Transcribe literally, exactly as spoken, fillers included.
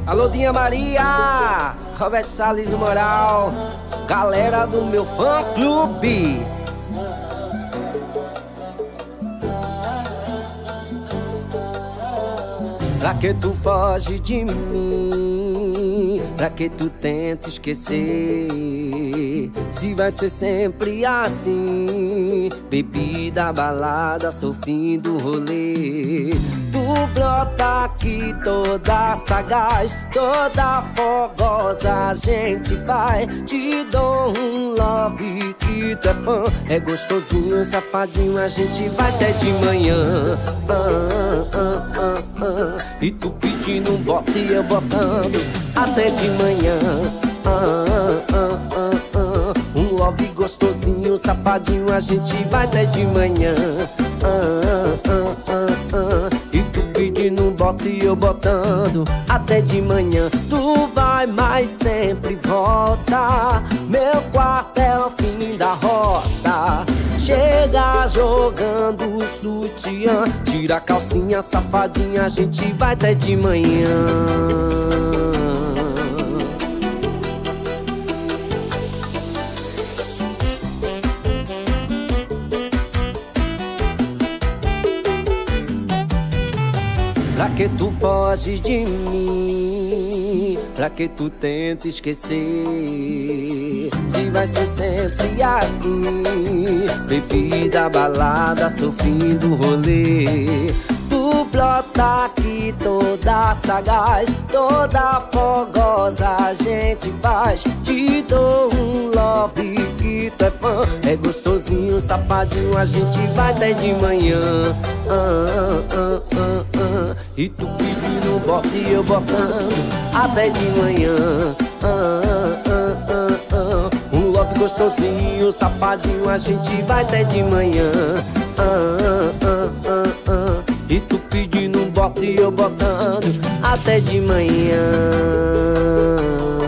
Alô, Dinha Maria, Roberto Salles Moral, galera do meu fã clube. Pra que tu foge de mim? Pra que tu tenta esquecer? Se vai ser sempre assim, bebida, balada, sou fim do rolê. Tu brota aqui toda sagaz, toda fogosa, a gente vai. Te dou um love que tu é fã, é gostosinho, safadinho, a gente vai até de manhã. ah, ah, ah, ah. E tu pedindo um bote e eu botando até de manhã. ah, ah, ah, ah. Um love gostosinho, safadinho, a gente vai até de manhã. ah, ah, ah, ah. E tu pedindo um bote e eu botando até de manhã. Tu vai, mas sempre volta, meu quarto é o fim da rota. Chega jogando o sutiã, tira a calcinha, safadinha, a gente vai até de manhã. Pra que tu foge de mim? Pra que tu tenta esquecer? Se vai ser sempre assim, bebida, balada, sou fim do rolê. Tu brota aqui toda sagaz, toda fogosa, a gente faz. Te dou um love que tu é fã, é gostosinho, safadinho, a gente vai até de manhã. ah, ah, ah, ah. E tu pedindo um bote e eu botando até de manhã. ah, ah, ah, ah. Um love gostosinho, safadinho, a gente vai até de manhã. ah, ah, ah, ah. E tu pedindo um bote e eu botando até de manhã.